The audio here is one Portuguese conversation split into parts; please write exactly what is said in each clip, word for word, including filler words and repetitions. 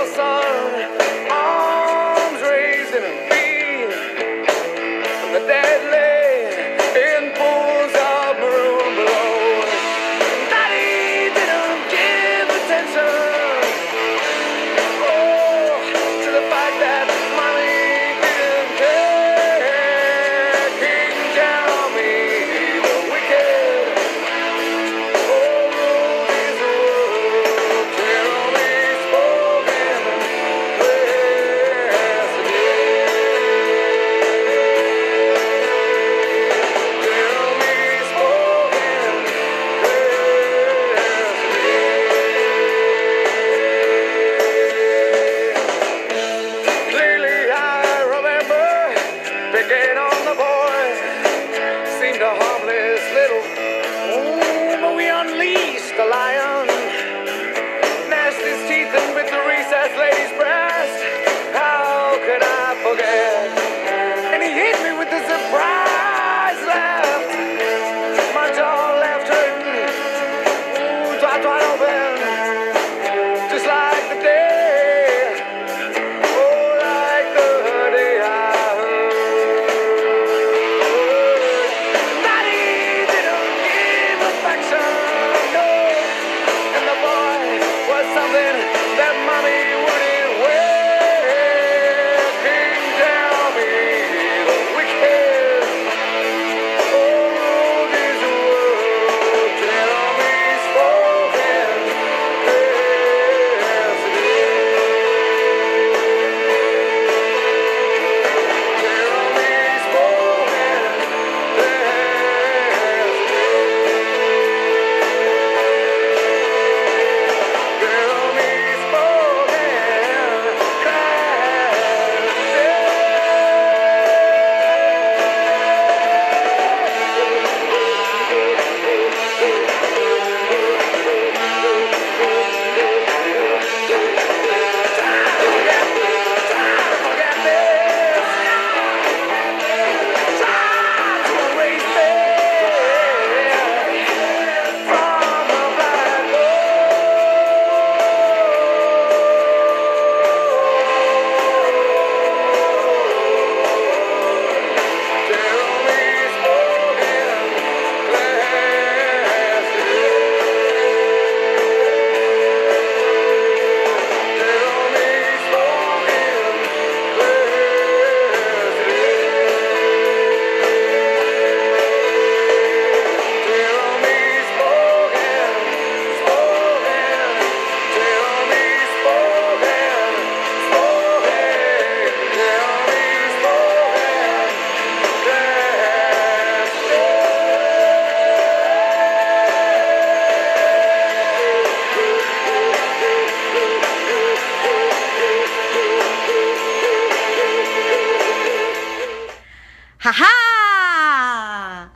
Haha!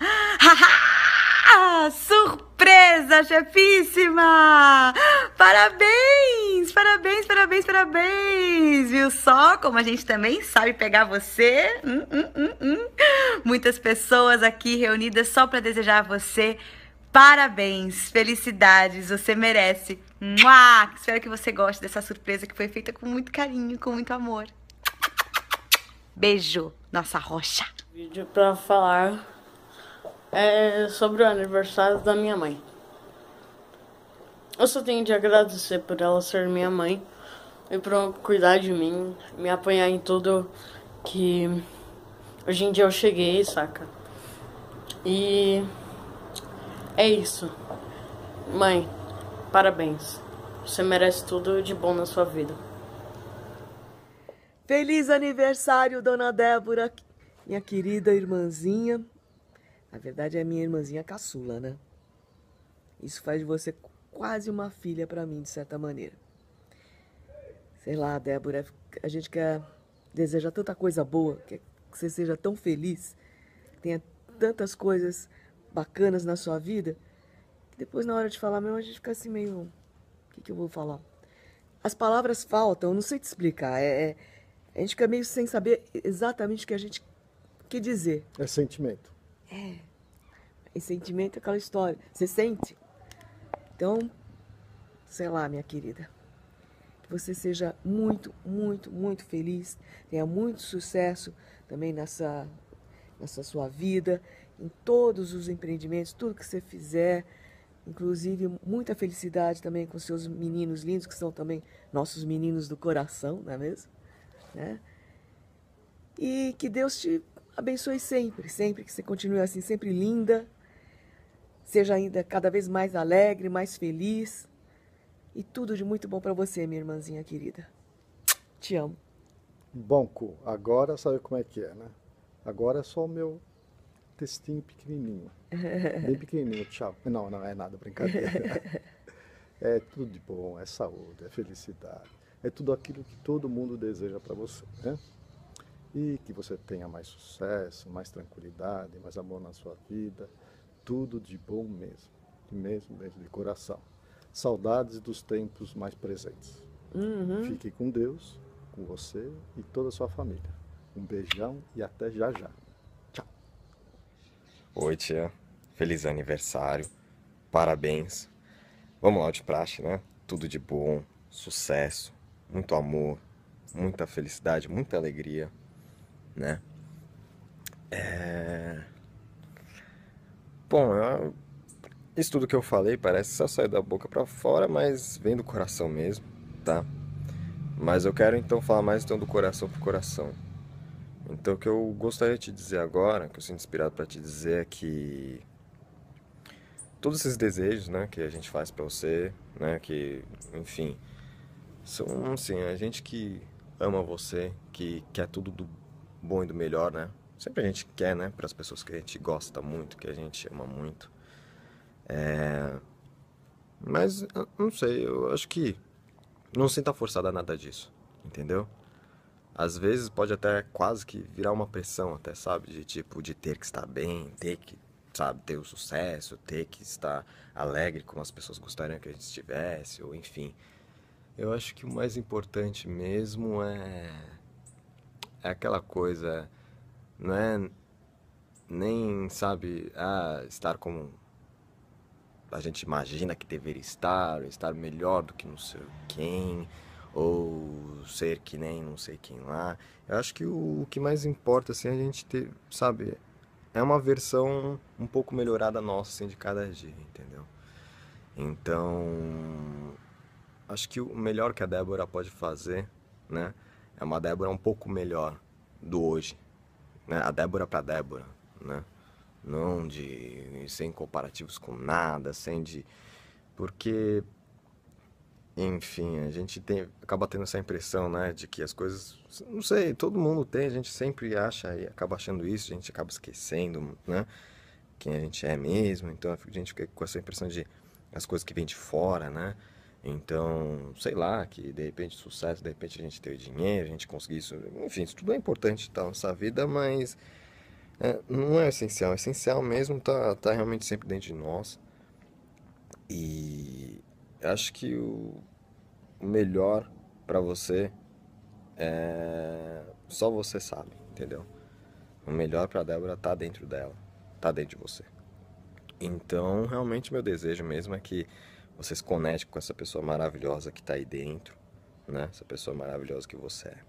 Haha! Surpresa, chefíssima! Parabéns! Parabéns, parabéns, parabéns! Viu só como a gente também sabe pegar você? Hum, hum, hum, hum. Muitas pessoas aqui reunidas só para desejar a você parabéns, felicidades, você merece. Mua! Espero que você goste dessa surpresa que foi feita com muito carinho, com muito amor. Beijo, nossa rocha. Vídeo pra falar é sobre o aniversário da minha mãe. Eu só tenho de agradecer por ela ser minha mãe e por cuidar de mim, me apoiar em tudo que hoje em dia eu cheguei, saca? E é isso. Mãe, parabéns. Você merece tudo de bom na sua vida. Feliz aniversário, dona Débora, minha querida irmãzinha. Na verdade, é minha irmãzinha caçula, né? Isso faz de você quase uma filha pra mim, de certa maneira. Sei lá, Débora, a gente quer desejar tanta coisa boa, quer que você seja tão feliz, tenha tantas coisas bacanas na sua vida, que depois, na hora de falar mesmo, a gente fica assim meio... O que, que eu vou falar? As palavras faltam, eu não sei te explicar. É, é, a gente fica meio sem saber exatamente o que a gente quer dizer. É sentimento. É. E sentimento é aquela história. Você sente? Então, sei lá, minha querida. Que você seja muito, muito, muito feliz, tenha muito sucesso também nessa, nessa sua vida, em todos os empreendimentos, tudo que você fizer, inclusive muita felicidade também com seus meninos lindos, que são também nossos meninos do coração, não é mesmo? Né? E que Deus te abençoe sempre, sempre que você continue assim, sempre linda, seja ainda cada vez mais alegre, mais feliz, e tudo de muito bom para você, minha irmãzinha querida. Te amo. Bom, Cu, agora sabe como é que é, né? Agora é só o meu textinho pequenininho, bem pequenininho, tchau. Não, não é nada, brincadeira. É tudo de bom, é saúde, é felicidade, é tudo aquilo que todo mundo deseja para você, né? E que você tenha mais sucesso, mais tranquilidade, mais amor na sua vida, tudo de bom mesmo, mesmo, mesmo de coração. Saudades dos tempos mais presentes. Uhum. Fique com Deus, com você e toda a sua família. Um beijão e até já já. Tchau. Oi, tia. Feliz aniversário. Parabéns. Vamos lá, de praxe, né? Tudo de bom, sucesso, muito amor, muita felicidade, muita alegria, né? É... Bom, eu... isso tudo que eu falei parece só sair da boca pra fora, mas vem do coração mesmo, tá? Mas eu quero então falar mais então do coração pro coração. Então o que eu gostaria de te dizer agora, que eu sinto inspirado pra te dizer é que todos esses desejos, né, que a gente faz pra você, né, que, enfim, são assim, a gente que ama você, que quer tudo do bom e do melhor, né? Sempre a gente quer, né, para as pessoas que a gente gosta muito, que a gente ama muito. É... Mas, eu não sei, eu acho que não sinta forçada a nada disso, entendeu? Às vezes pode até quase que virar uma pressão, até, sabe? De tipo, de ter que estar bem, ter que, sabe, ter o sucesso, ter que estar alegre como as pessoas gostariam que a gente estivesse, ou enfim. Eu acho que o mais importante mesmo é... é aquela coisa, não é nem, sabe, ah, estar como a gente imagina que deveria estar, ou estar melhor do que não sei quem, ou ser que nem não sei quem lá. Eu acho que o, o que mais importa, assim, é a gente ter, sabe, é uma versão um pouco melhorada nossa, assim, de cada dia, entendeu? Então, acho que o melhor que a Débora pode fazer, né, é uma Débora um pouco melhor do hoje, né, a Débora pra Débora, né, não de, sem comparativos com nada, sem de, porque, enfim, a gente tem, acaba tendo essa impressão, né, de que as coisas, não sei, todo mundo tem, a gente sempre acha e acaba achando isso, a gente acaba esquecendo, né, quem a gente é mesmo, então a gente fica com essa impressão de as coisas que vêm de fora, né, então, sei lá, que de repente sucesso, de repente a gente ter dinheiro, a gente conseguir isso, enfim, isso tudo é importante tá, na nossa vida, mas é, não é essencial, o essencial mesmo tá, tá realmente sempre dentro de nós, e acho que o, o melhor pra você é só você sabe, entendeu? O melhor pra Débora tá dentro dela, tá dentro de você. Então, realmente, meu desejo mesmo é que você se conecte com essa pessoa maravilhosa que tá aí dentro, né? Essa pessoa maravilhosa que você é.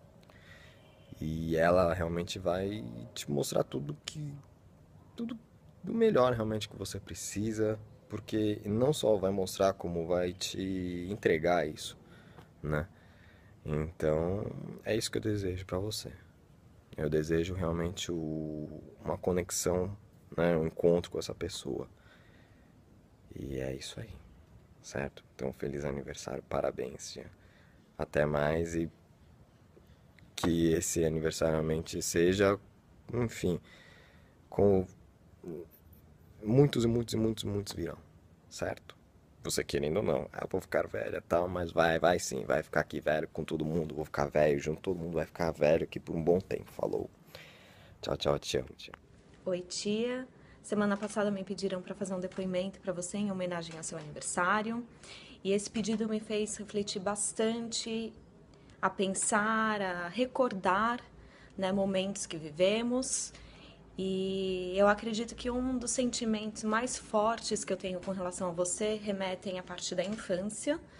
E ela realmente vai te mostrar tudo que... tudo do melhor realmente que você precisa, porque não só vai mostrar como vai te entregar isso, né? Então, é isso que eu desejo pra você. Eu desejo realmente o, uma conexão, né, um encontro com essa pessoa. E é isso aí, certo? Então, feliz aniversário, parabéns, tia. Até mais e que esse aniversário realmente seja, enfim, com muitos e muitos e muitos muitos virão, certo? Você querendo ou não, ah, vou ficar velha e tal, mas vai, vai sim, vai ficar aqui velho com todo mundo, vou ficar velho junto, todo mundo vai ficar velho aqui por um bom tempo, falou. Tchau, tchau, te amo, tia. Oi, tia. Semana passada me pediram para fazer um depoimento para você em homenagem ao seu aniversário. E esse pedido me fez refletir bastante, a pensar, a recordar, né, momentos que vivemos. E eu acredito que um dos sentimentos mais fortes que eu tenho com relação a você remetem à parte da infância,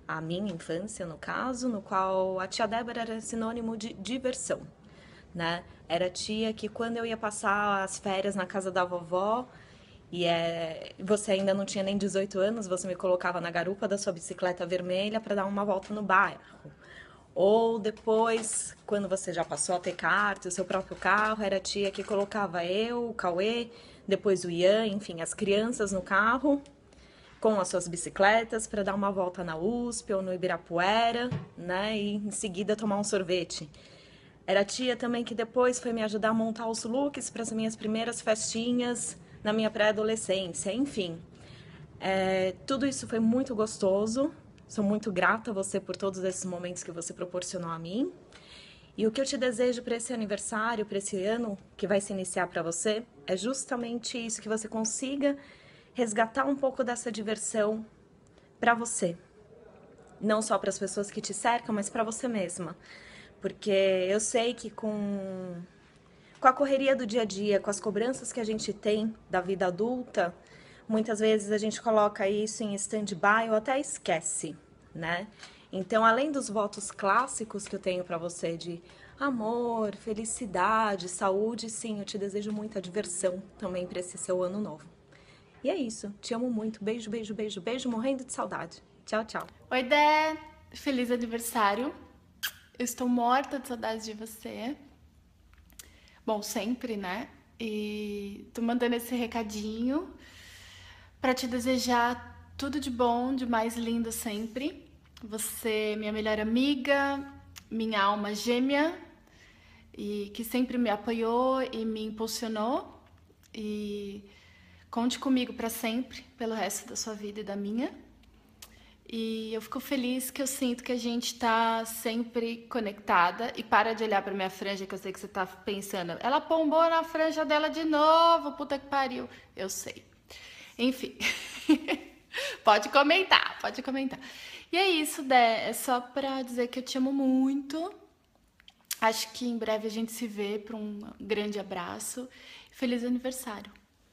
a minha infância, no caso, no qual a tia Débora era sinônimo de diversão, né? Era a tia que quando eu ia passar as férias na casa da vovó, e é, você ainda não tinha nem dezoito anos, você me colocava na garupa da sua bicicleta vermelha para dar uma volta no bairro. Ou depois, quando você já passou a ter carta, o seu próprio carro, era a tia que colocava eu, o Cauê, depois o Ian, enfim, as crianças no carro, com as suas bicicletas, para dar uma volta na U S P ou no Ibirapuera, né? E em seguida tomar um sorvete. Era a tia também que depois foi me ajudar a montar os looks para as minhas primeiras festinhas na minha pré-adolescência. Enfim, é, tudo isso foi muito gostoso. Sou muito grata a você por todos esses momentos que você proporcionou a mim. E o que eu te desejo para esse aniversário, para esse ano que vai se iniciar para você, é justamente isso, que você consiga resgatar um pouco dessa diversão para você. Não só para as pessoas que te cercam, mas para você mesma. Porque eu sei que com, com a correria do dia a dia, com as cobranças que a gente tem da vida adulta, muitas vezes a gente coloca isso em stand-by ou até esquece, né? Então, além dos votos clássicos que eu tenho para você de amor, felicidade, saúde, sim, eu te desejo muita diversão também para esse seu ano novo. E é isso. Te amo muito. Beijo, beijo, beijo, beijo. Morrendo de saudade. Tchau, tchau. Oi, Dé. Feliz aniversário. Eu estou morta de saudade de você. Bom, sempre, né? E tô mandando esse recadinho para te desejar tudo de bom, de mais lindo sempre. Você, minha melhor amiga, minha alma gêmea, e que sempre me apoiou e me impulsionou. E conte comigo para sempre, pelo resto da sua vida e da minha. E eu fico feliz que eu sinto que a gente tá sempre conectada. E para de olhar pra minha franja, que eu sei que você tá pensando, ela pombou na franja dela de novo, puta que pariu. Eu sei. Enfim. Pode comentar, pode comentar. E é isso, Dé. É só pra dizer que eu te amo muito. Acho que em breve a gente se vê para um grande abraço. Feliz aniversário.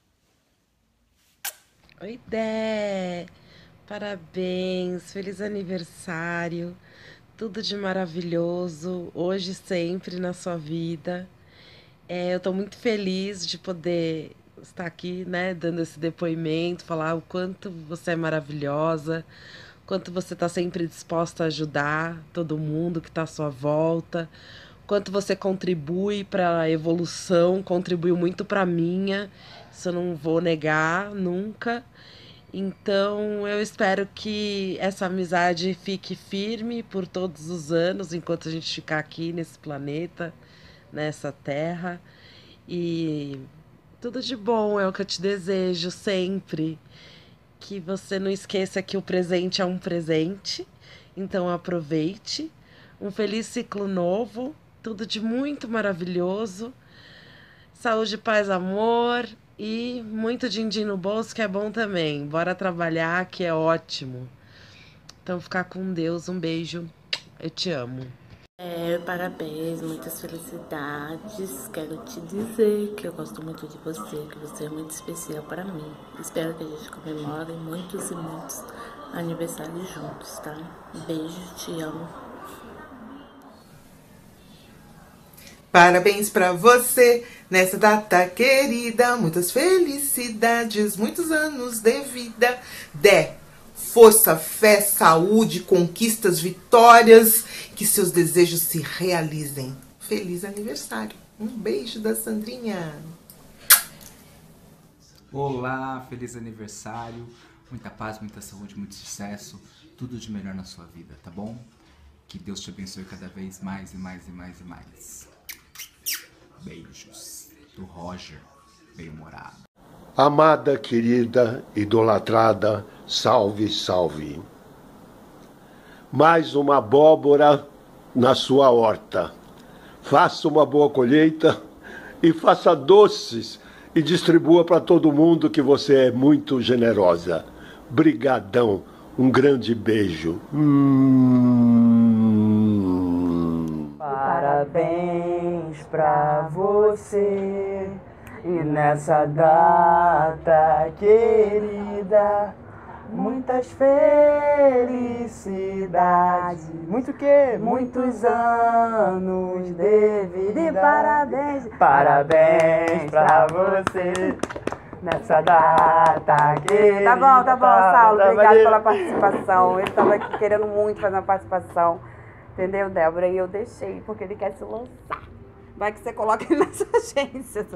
Oi, Dé. Parabéns, feliz aniversário, tudo de maravilhoso, hoje e sempre na sua vida. É, eu tô muito feliz de poder estar aqui, né, dando esse depoimento, falar o quanto você é maravilhosa, o quanto você tá sempre disposta a ajudar todo mundo que tá à sua volta, o quanto você contribui para a evolução, contribuiu muito para a minha, isso eu não vou negar nunca. Então, eu espero que essa amizade fique firme por todos os anos, enquanto a gente ficar aqui nesse planeta, nessa terra. E tudo de bom é o que eu te desejo sempre. Que você não esqueça que o presente é um presente, então aproveite. Um feliz ciclo novo, tudo de muito maravilhoso. Saúde, paz, amor. E muito din-din no bolso, que é bom também. Bora trabalhar, que é ótimo. Então, ficar com Deus. Um beijo. Eu te amo. É, parabéns, muitas felicidades. Quero te dizer que eu gosto muito de você, que você é muito especial para mim. Espero que a gente comemore muitos e muitos aniversários juntos, tá? Beijo, te amo. Parabéns pra você nessa data querida, muitas felicidades, muitos anos de vida. Dé, força, fé, saúde, conquistas, vitórias, que seus desejos se realizem. Feliz aniversário. Um beijo da Sandrinha. Olá, feliz aniversário. Muita paz, muita saúde, muito sucesso. Tudo de melhor na sua vida, tá bom? Que Deus te abençoe cada vez mais e mais e mais e mais. Beijos do Roger, bem-humorado. Amada, querida, idolatrada, salve, salve. Mais uma abóbora na sua horta. Faça uma boa colheita e faça doces e distribua para todo mundo, que você é muito generosa. Brigadão, um grande beijo. Hum... Parabéns pra você e nessa data querida, muitas felicidades. Muito o quê? Muitos anos de vida e parabéns. Parabéns pra você nessa data querida. Tá bom, tá bom, Saulo. Obrigada pela participação. Ele tava aqui querendo muito fazer uma participação. Entendeu, Débora? E eu deixei, porque ele quer se lançar. Vai que você coloca ele nessa agência.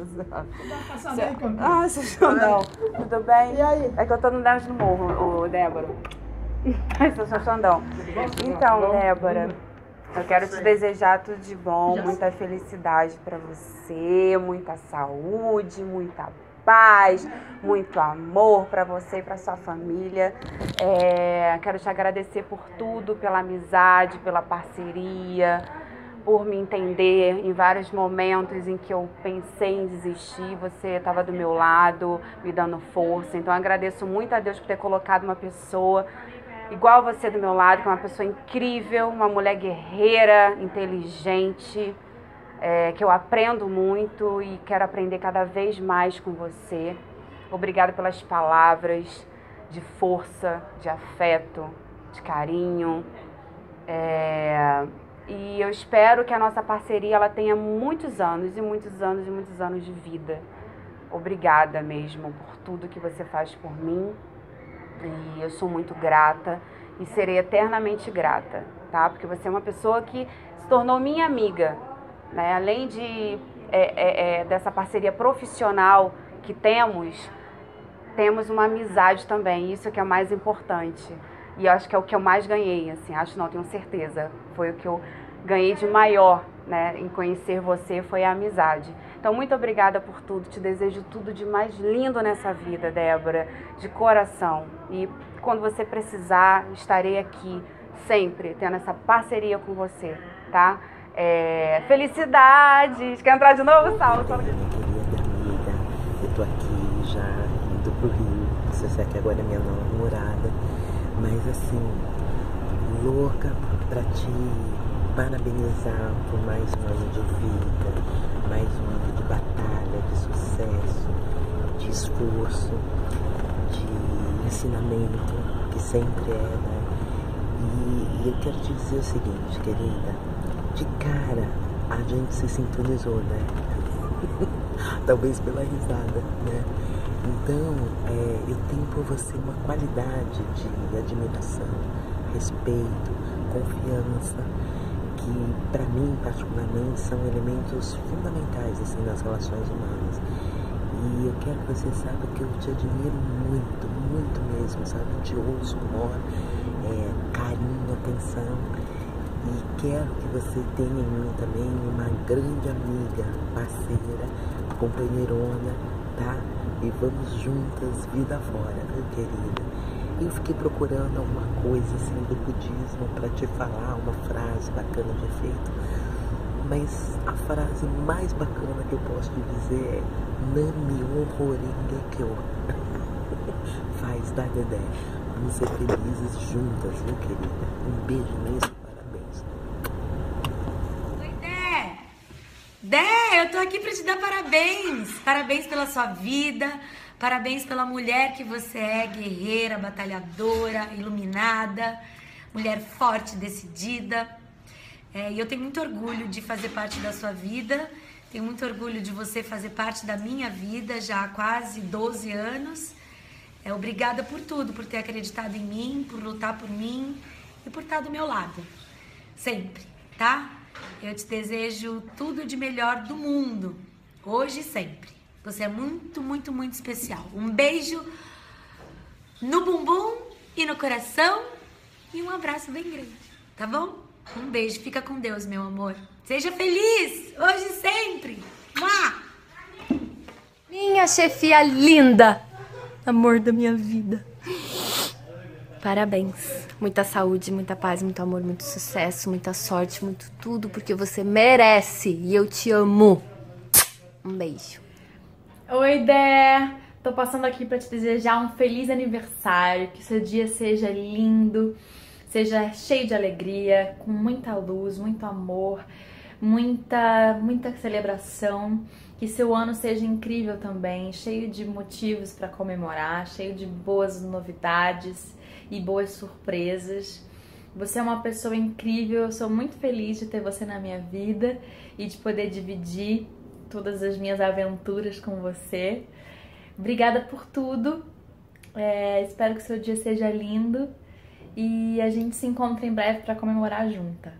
Ah, Xandão. Tudo bem? E aí? É que eu tô no Dez no Morro, ô, Débora. Esse é o Xandão. Então, Débora, eu quero te desejar tudo de bom, muita felicidade pra você, muita saúde, muita paz, muito amor pra você e pra sua família. É, quero te agradecer por tudo, pela amizade, pela parceria, por me entender em vários momentos em que eu pensei em desistir. Você estava do meu lado, me dando força. Então, eu agradeço muito a Deus por ter colocado uma pessoa igual você do meu lado, que é uma pessoa incrível, uma mulher guerreira, inteligente, é, que eu aprendo muito e quero aprender cada vez mais com você. Obrigada pelas palavras de força, de afeto, de carinho. É... E eu espero que a nossa parceria ela tenha muitos anos e muitos anos e muitos anos de vida. Obrigada mesmo por tudo que você faz por mim. E eu sou muito grata e serei eternamente grata, tá? Porque você é uma pessoa que se tornou minha amiga, né? Além de, é, é, é, dessa parceria profissional que temos, temos uma amizade também. Isso que é o mais importante. E eu acho que é o que eu mais ganhei, assim, acho não, tenho certeza. Foi o que eu ganhei de maior, né, em conhecer você, foi a amizade. Então, muito obrigada por tudo, te desejo tudo de mais lindo nessa vida, Débora, de coração. E quando você precisar, estarei aqui, sempre, tendo essa parceria com você, tá? É... Felicidades! Quer entrar de novo, Saulo? Minha querida amiga, eu tô aqui já indo pro Rio, você sabe que agora é minha namorada. Mas assim, louca pra te parabenizar por mais um ano de vida, mais um ano de batalha, de sucesso, de esforço, de ensinamento, que sempre é, né? E, e eu quero te dizer o seguinte, querida, de cara a gente se sintonizou, né? Talvez pela risada, né? Então, é, eu tenho por você uma qualidade de admiração, respeito, confiança, que para mim, particularmente, são elementos fundamentais assim, nas relações humanas. E eu quero que você saiba que eu te admiro muito, muito mesmo, sabe? Te ouço com maior é, carinho, atenção. E quero que você tenha em mim também uma grande amiga, parceira, companheirona, tá? E vamos juntas, vida fora, viu, querida? Eu fiquei procurando alguma coisa assim do budismo para te falar, uma frase bacana de efeito, mas a frase mais bacana que eu posso te dizer é Nami Horroringa Kyo. Faz, tá, Dedé? Vamos ser felizes juntas, viu, querida? Um beijo mesmo, parabéns. Oi, Dé! Dé, eu tô aqui pra te dar parabéns. Parabéns pela sua vida, parabéns pela mulher que você é, guerreira, batalhadora, iluminada, mulher forte, decidida. É, e eu tenho muito orgulho de fazer parte da sua vida, tenho muito orgulho de você fazer parte da minha vida já há quase doze anos. É, obrigada por tudo, por ter acreditado em mim, por lutar por mim e por estar do meu lado, sempre, tá? Eu te desejo tudo de melhor do mundo, hoje e sempre. Você é muito, muito, muito especial. Um beijo no bumbum e no coração e um abraço bem grande, tá bom? Um beijo, fica com Deus, meu amor. Seja feliz, hoje e sempre. Mua! Minha chefia linda, amor da minha vida. Parabéns. Muita saúde, muita paz, muito amor, muito sucesso, muita sorte, muito tudo, porque você merece e eu te amo. Um beijo. Oi, Dé! Tô passando aqui pra te desejar um feliz aniversário, que seu dia seja lindo, seja cheio de alegria, com muita luz, muito amor, muita, muita celebração, que seu ano seja incrível também, cheio de motivos para comemorar, cheio de boas novidades e boas surpresas. Você é uma pessoa incrível, eu sou muito feliz de ter você na minha vida e de poder dividir todas as minhas aventuras com você. Obrigada por tudo, é, espero que seu dia seja lindo e a gente se encontra em breve para comemorar junta.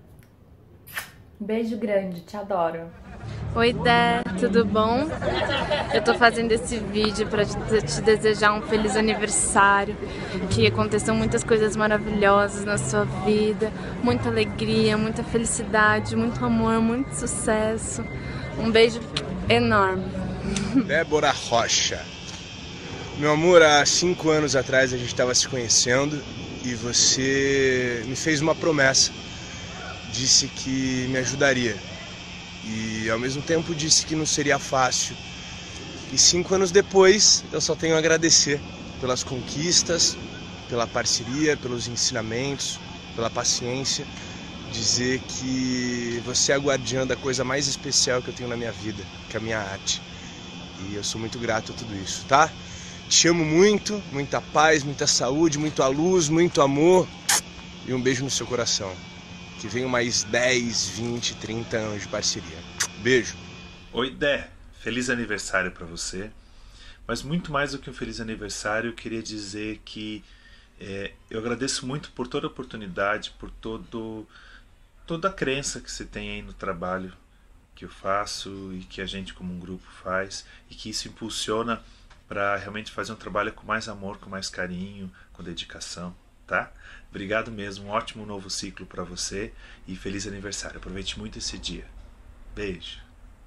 Um beijo grande, te adoro. Oi, Dé, tudo bom? Eu tô fazendo esse vídeo pra te, te desejar um feliz aniversário, que aconteçam muitas coisas maravilhosas na sua vida, muita alegria, muita felicidade, muito amor, muito sucesso. Um beijo enorme. Débora Rocha. Meu amor, há cinco anos atrás a gente estava se conhecendo e você me fez uma promessa. Disse que me ajudaria. E ao mesmo tempo disse que não seria fácil. E cinco anos depois eu só tenho a agradecer pelas conquistas, pela parceria, pelos ensinamentos, pela paciência. Dizer que você é a guardiã da coisa mais especial que eu tenho na minha vida, que é a minha arte. E eu sou muito grato a tudo isso, tá? Te amo muito, muita paz, muita saúde, muita luz, muito amor e um beijo no seu coração. Que venham mais dez, vinte, trinta anos de parceria. Beijo. Oi, Dé. Feliz aniversário para você. Mas muito mais do que um feliz aniversário, eu queria dizer que é, eu agradeço muito por toda a oportunidade, por todo, toda a crença que você tem aí no trabalho que eu faço e que a gente como um grupo faz e que isso impulsiona para realmente fazer um trabalho com mais amor, com mais carinho, com dedicação. Tá? Obrigado mesmo, um ótimo novo ciclo para você e feliz aniversário. Aproveite muito esse dia. Beijo.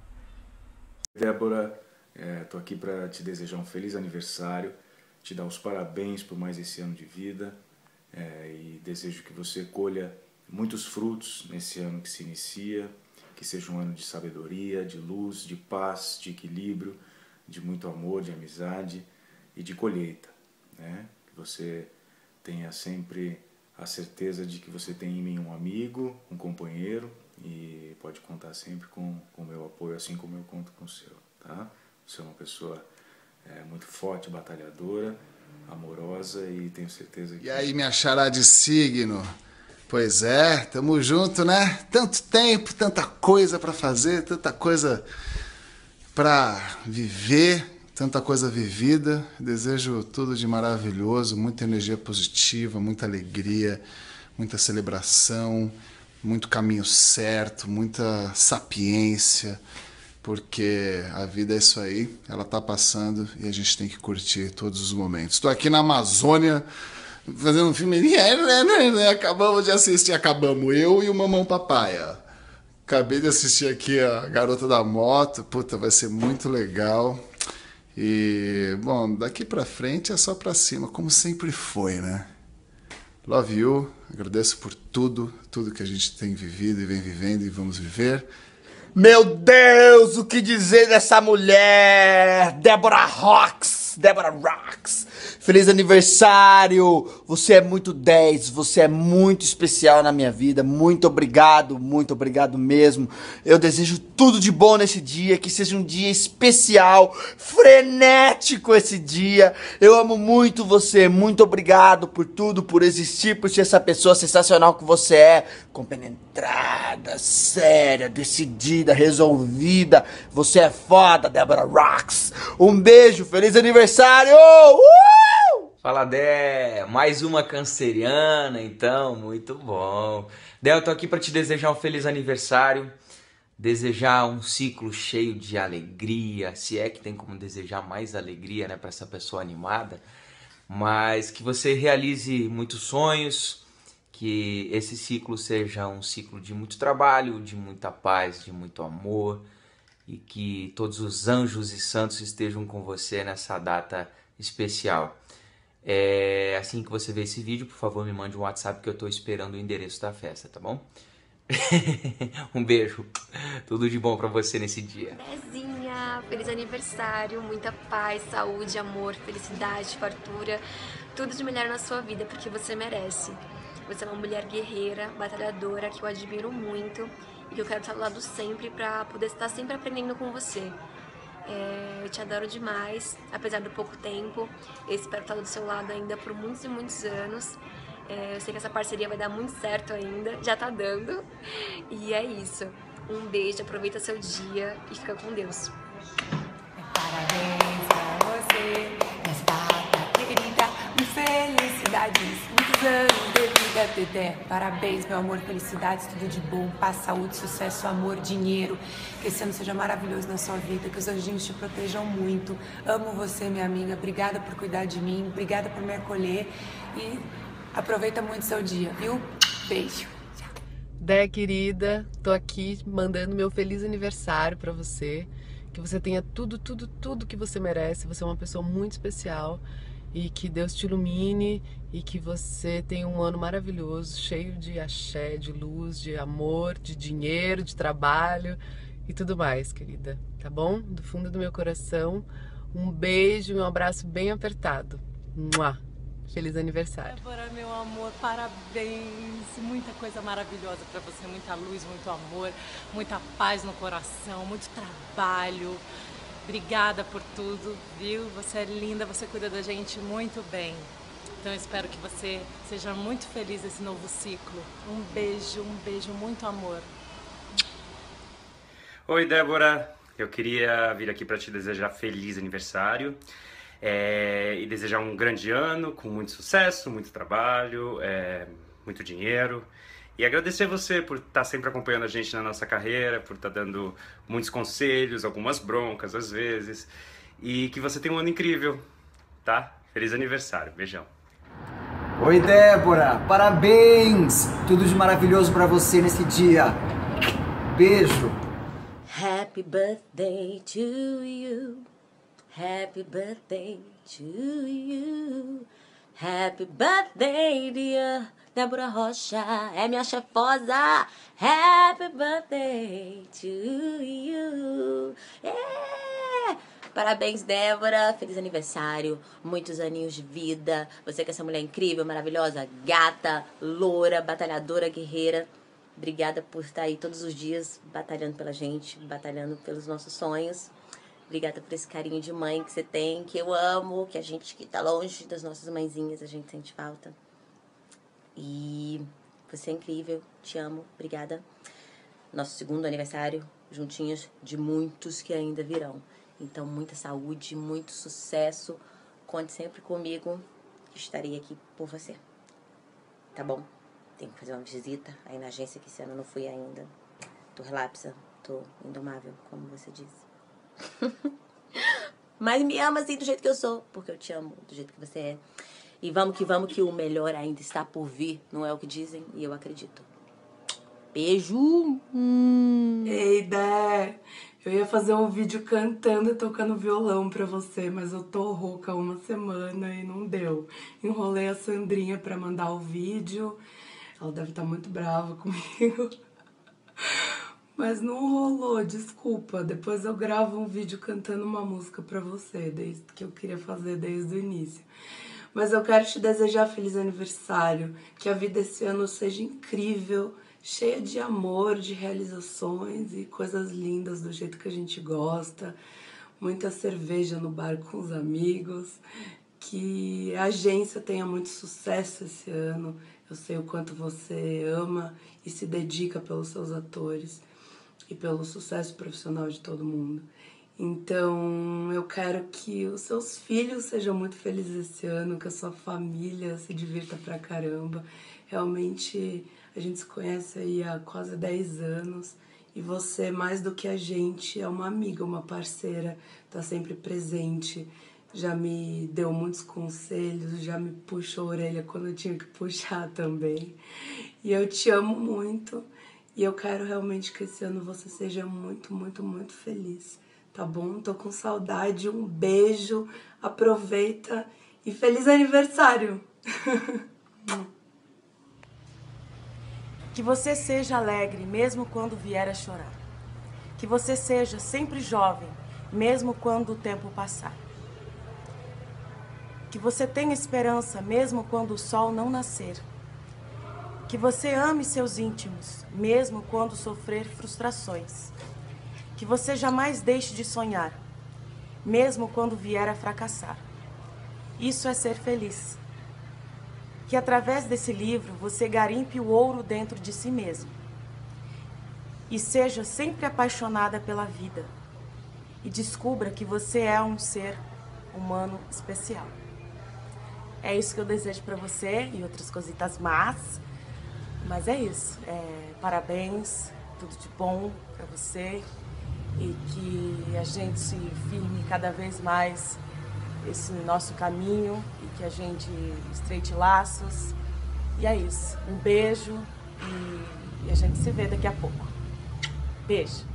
Débora, estou aqui para te desejar um feliz aniversário, te dar os parabéns por mais esse ano de vida é, e desejo que você colha muitos frutos nesse ano que se inicia, que seja um ano de sabedoria, de luz, de paz, de equilíbrio, de muito amor, de amizade e de colheita, né? Que você tenha sempre a certeza de que você tem em mim um amigo, um companheiro e pode contar sempre com o meu apoio, assim como eu conto com o seu, tá? Você é uma pessoa é, muito forte, batalhadora, amorosa e tenho certeza que... E aí, minha xará de signo? Pois é, tamo junto, né? Tanto tempo, tanta coisa pra fazer, tanta coisa pra viver, tanta coisa vivida. Desejo tudo de maravilhoso, muita energia positiva, muita alegria, muita celebração, muito caminho certo, muita sapiência, porque a vida é isso aí, ela tá passando e a gente tem que curtir todos os momentos. Estou aqui na Amazônia fazendo um filme, acabamos de assistir, acabamos, eu e o Mamão Papaya. Acabei de assistir aqui a Garota da Moto, puta, vai ser muito legal. E, bom, daqui pra frente é só pra cima, como sempre foi, né? Love you, agradeço por tudo, tudo que a gente tem vivido e vem vivendo e vamos viver. Meu Deus, o que dizer dessa mulher? Débora Rocks, Débora Rocks. Feliz aniversário, você é muito dez, você é muito especial na minha vida, muito obrigado, muito obrigado mesmo. Eu desejo tudo de bom nesse dia, que seja um dia especial, frenético esse dia. Eu amo muito você, muito obrigado por tudo, por existir, por ser essa pessoa sensacional que você é, compenetrada, séria, decidida, resolvida. Você é foda, Débora Rocks. Um beijo, feliz aniversário! Uh! Fala, Dé, mais uma canceriana, então, muito bom. Dé, eu tô aqui para te desejar um feliz aniversário, desejar um ciclo cheio de alegria, se é que tem como desejar mais alegria, né, para essa pessoa animada, mas que você realize muitos sonhos, que esse ciclo seja um ciclo de muito trabalho, de muita paz, de muito amor, e que todos os anjos e santos estejam com você nessa data especial. É, assim que você ver esse vídeo, por favor, me mande um WhatsApp que eu tô esperando o endereço da festa, tá bom? Um beijo, tudo de bom pra você nesse dia. Bezinha, feliz aniversário, muita paz, saúde, amor, felicidade, fartura, tudo de melhor na sua vida, porque você merece. Você é uma mulher guerreira, batalhadora, que eu admiro muito e que eu quero estar do lado sempre pra poder estar sempre aprendendo com você. É, eu te adoro demais, apesar do pouco tempo. Eu espero estar do seu lado ainda por muitos e muitos anos. É, eu sei que essa parceria vai dar muito certo ainda, já tá dando. E é isso. Um beijo, aproveita seu dia e fica com Deus. Parabéns pra você, nessa data querida, felicidades, muitos anos de vida, Dedé. Parabéns, meu amor, felicidades, tudo de bom, paz, saúde, sucesso, amor, dinheiro. Que esse ano seja maravilhoso na sua vida, que os anjinhos te protejam muito. Amo você, minha amiga, obrigada por cuidar de mim, obrigada por me acolher e aproveita muito seu dia, viu? Beijo. Dé, querida, tô aqui mandando meu feliz aniversário pra você. Que você tenha tudo, tudo, tudo que você merece. Você é uma pessoa muito especial e que Deus te ilumine e que você tenha um ano maravilhoso, cheio de axé, de luz, de amor, de dinheiro, de trabalho e tudo mais, querida. Tá bom? Do fundo do meu coração, um beijo e um abraço bem apertado. Mua! Feliz aniversário. Débora, meu amor, parabéns. Muita coisa maravilhosa pra você, muita luz, muito amor, muita paz no coração, muito trabalho. Obrigada por tudo, viu? Você é linda, você cuida da gente muito bem. Então eu espero que você seja muito feliz nesse novo ciclo. Um beijo, um beijo, muito amor. Oi, Débora. Eu queria vir aqui para te desejar feliz aniversário. É, e desejar um grande ano com muito sucesso, muito trabalho, é, muito dinheiro. E agradecer você por estar sempre acompanhando a gente na nossa carreira, por estar dando muitos conselhos, algumas broncas às vezes. E que você tenha um ano incrível, tá? Feliz aniversário, beijão. Oi, Débora, parabéns! Tudo de maravilhoso pra você nesse dia. Beijo! Happy birthday to you. Happy birthday to you. Happy birthday, dear Débora Rocha. É minha chefosa. Happy birthday to you. Yeah. Parabéns, Débora. Feliz aniversário. Muitos aninhos de vida. Você que é essa mulher incrível, maravilhosa, gata, loura, batalhadora, guerreira. Obrigada por estar aí todos os dias batalhando pela gente, batalhando pelos nossos sonhos. Obrigada por esse carinho de mãe que você tem, que eu amo, que a gente que tá longe das nossas mãezinhas, a gente sente falta. E você é incrível, te amo, obrigada. Nosso segundo aniversário, juntinhos de muitos que ainda virão. Então, muita saúde, muito sucesso. Conte sempre comigo, que estarei aqui por você. Tá bom? Tenho que fazer uma visita aí na agência, que esse ano eu não fui ainda. Tô relapsa, tô indomável, como você disse. Mas me ama assim do jeito que eu sou, porque eu te amo do jeito que você é. E vamos que vamos, que o melhor ainda está por vir, não é o que dizem, e eu acredito. Beijo! Hum. Ei, Dé, eu ia fazer um vídeo cantando e tocando violão pra você, mas eu tô rouca há uma semana e não deu. Enrolei a Sandrinha pra mandar o vídeo, ela deve estar muito brava comigo. Mas não rolou, desculpa. Depois eu gravo um vídeo cantando uma música pra você, desde que eu queria fazer desde o início. Mas eu quero te desejar feliz aniversário, que a vida esse ano seja incrível, cheia de amor, de realizações e coisas lindas do jeito que a gente gosta. Muita cerveja no bar com os amigos. Que a agência tenha muito sucesso esse ano. Eu sei o quanto você ama e se dedica pelos seus atores e pelo sucesso profissional de todo mundo. Então, eu quero que os seus filhos sejam muito felizes esse ano, que a sua família se divirta pra caramba. Realmente, a gente se conhece aí há quase dez anos e você, mais do que a gente, é uma amiga, uma parceira, tá sempre presente. Já me deu muitos conselhos, já me puxou a orelha quando eu tinha que puxar também. E eu te amo muito. E eu quero realmente que esse ano você seja muito, muito, muito feliz. Tá bom? Tô com saudade. Um beijo. Aproveita. E feliz aniversário! Que você seja alegre, mesmo quando vier a chorar. Que você seja sempre jovem, mesmo quando o tempo passar. Que você tenha esperança, mesmo quando o sol não nascer. Que você ame seus íntimos, mesmo quando sofrer frustrações. Que você jamais deixe de sonhar, mesmo quando vier a fracassar. Isso é ser feliz. Que através desse livro você garimpe o ouro dentro de si mesmo. E seja sempre apaixonada pela vida. E descubra que você é um ser humano especial. É isso que eu desejo pra você e outras cositas más. Mas é isso. É, parabéns, tudo de bom pra você. E que a gente se firme cada vez mais esse nosso caminho e que a gente estreite laços. E é isso. Um beijo e, e a gente se vê daqui a pouco. Beijo.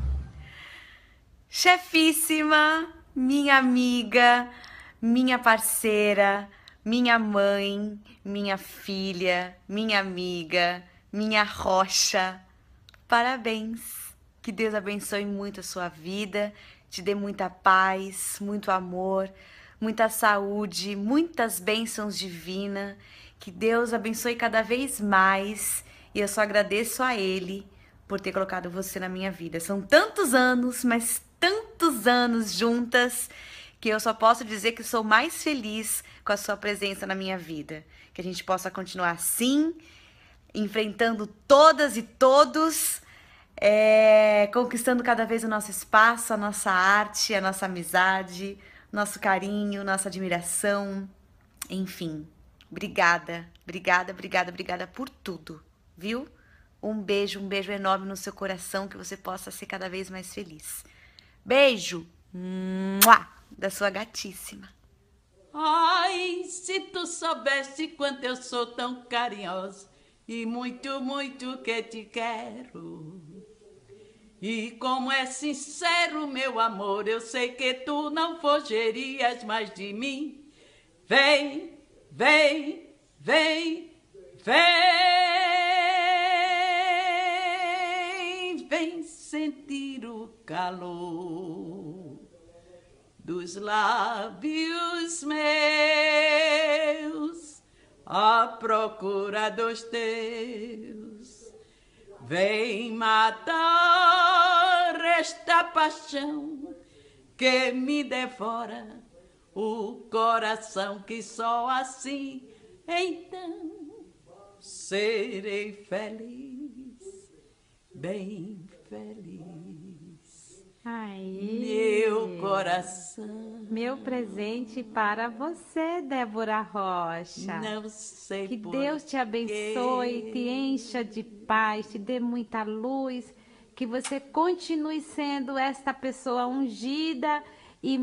Chefíssima, minha amiga, minha parceira, minha mãe, minha filha, minha amiga, minha rocha. Parabéns. Que Deus abençoe muito a sua vida, te dê muita paz, muito amor, muita saúde, muitas bênçãos divinas. Que Deus abençoe cada vez mais e eu só agradeço a Ele por ter colocado você na minha vida. São tantos anos, mas tantos anos juntas, que eu só posso dizer que sou mais feliz com a sua presença na minha vida. Que a gente possa continuar assim, enfrentando todas e todos, é, conquistando cada vez o nosso espaço, a nossa arte, a nossa amizade, nosso carinho, nossa admiração, enfim. Obrigada, obrigada, obrigada, obrigada por tudo, viu? Um beijo, um beijo enorme no seu coração, que você possa ser cada vez mais feliz. Beijo mua, da sua gatíssima. Ai, se tu soubesse quanto eu sou tão carinhosa e muito, muito que te quero. E como é sincero meu amor, eu sei que tu não fogerias mais de mim. Vem, vem, vem, vem, vem sentir o calor dos lábios meus à procura dos teus. Vem matar esta paixão que me devora o coração, que só assim então serei feliz, bem feliz. Aí, meu coração. Meu presente para você, Débora Rocha. Não sei que por Deus te abençoe, quê. te encha de paz, te dê muita luz, que você continue sendo esta pessoa ungida e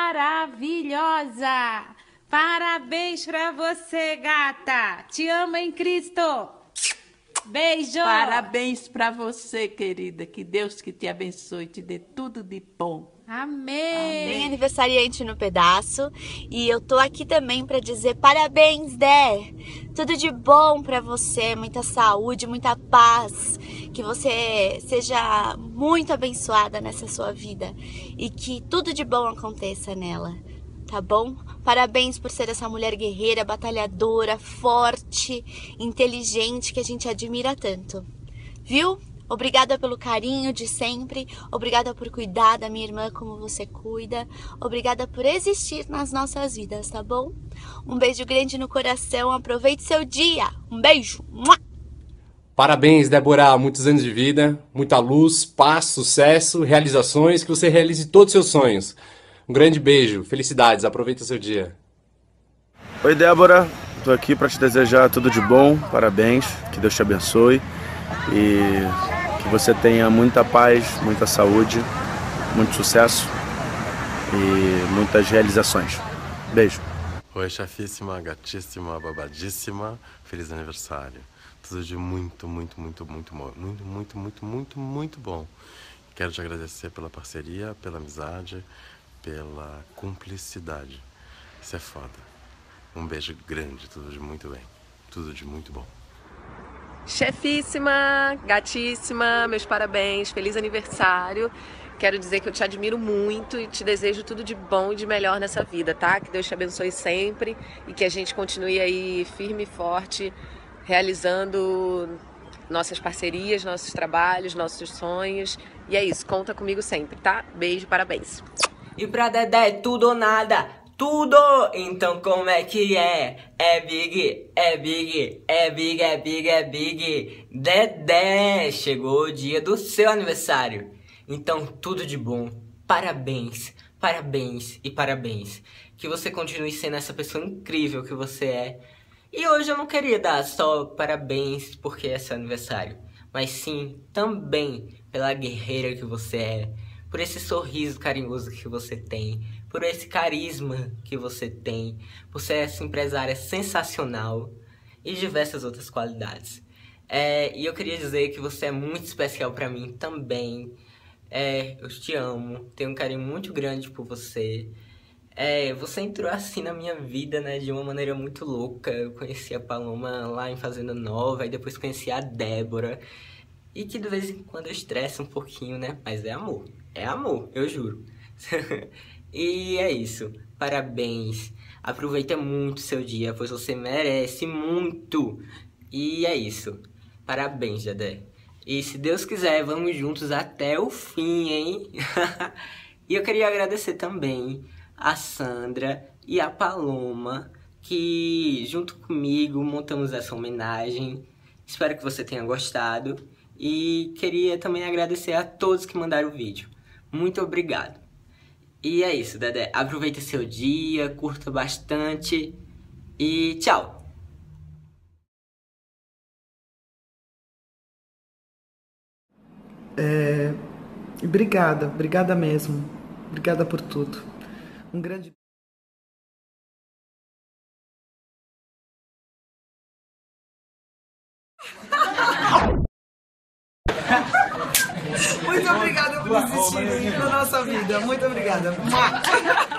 maravilhosa. Parabéns para você, gata. Te amo em Cristo. Beijo! Parabéns para você, querida. Que Deus que te abençoe, te dê tudo de bom. Amém! Tem aniversariante no pedaço e eu tô aqui também para dizer parabéns, Dé! Tudo de bom para você, muita saúde, muita paz, que você seja muito abençoada nessa sua vida e que tudo de bom aconteça nela. Tá bom? Parabéns por ser essa mulher guerreira, batalhadora, forte, inteligente, que a gente admira tanto. Viu? Obrigada pelo carinho de sempre. Obrigada por cuidar da minha irmã como você cuida. Obrigada por existir nas nossas vidas, tá bom? Um beijo grande no coração. Aproveite seu dia. Um beijo. Parabéns, Débora. Muitos anos de vida, muita luz, paz, sucesso, realizações. Que você realize todos os seus sonhos. Um grande beijo, felicidades, aproveita o seu dia. Oi, Débora, tô aqui para te desejar tudo de bom, parabéns, que Deus te abençoe e que você tenha muita paz, muita saúde, muito sucesso e muitas realizações. Beijo. Oi, chefíssima, gatíssima, babadíssima, feliz aniversário. Tudo de muito, muito, muito, muito, muito, muito, muito, muito, muito bom. Quero te agradecer pela parceria, pela amizade, pela cumplicidade. Isso é foda. Um beijo grande, tudo de muito bem. Tudo de muito bom. Chefíssima, gatíssima, meus parabéns, feliz aniversário. Quero dizer que eu te admiro muito e te desejo tudo de bom e de melhor nessa vida, tá? Que Deus te abençoe sempre e que a gente continue aí firme e forte realizando nossas parcerias, nossos trabalhos, nossos sonhos. E é isso, conta comigo sempre, tá? Beijo, parabéns. E pra Dedé é tudo ou nada, tudo! Então como é que é? É big, é big, é big, é big, é big. Dedé, chegou o dia do seu aniversário. Então tudo de bom, parabéns, parabéns e parabéns. Que você continue sendo essa pessoa incrível que você é. E hoje eu não queria dar só parabéns porque é seu aniversário, mas sim também pela guerreira que você é, por esse sorriso carinhoso que você tem, por esse carisma que você tem, por ser essa empresária sensacional e diversas outras qualidades. É, e eu queria dizer que você é muito especial pra mim também. É, eu te amo, tenho um carinho muito grande por você. É, você entrou assim na minha vida, né, de uma maneira muito louca. Eu conheci a Paloma lá em Fazenda Nova, e depois conheci a Débora. E que de vez em quando eu estresso um pouquinho, né, mas é amor, é amor, eu juro. E é isso, parabéns, aproveita muito o seu dia, pois você merece muito. E é isso, parabéns, Dedé. E se Deus quiser, vamos juntos até o fim, hein? E eu queria agradecer também a Sandra e a Paloma, que junto comigo montamos essa homenagem. Espero que você tenha gostado. E queria também agradecer a todos que mandaram o vídeo. Muito obrigado. E é isso, Dedé. Aproveita seu dia, curta bastante e tchau. É, obrigada, obrigada mesmo. Obrigada por tudo. Um grande... Muito obrigada por existirem na nossa vida. Muito obrigada.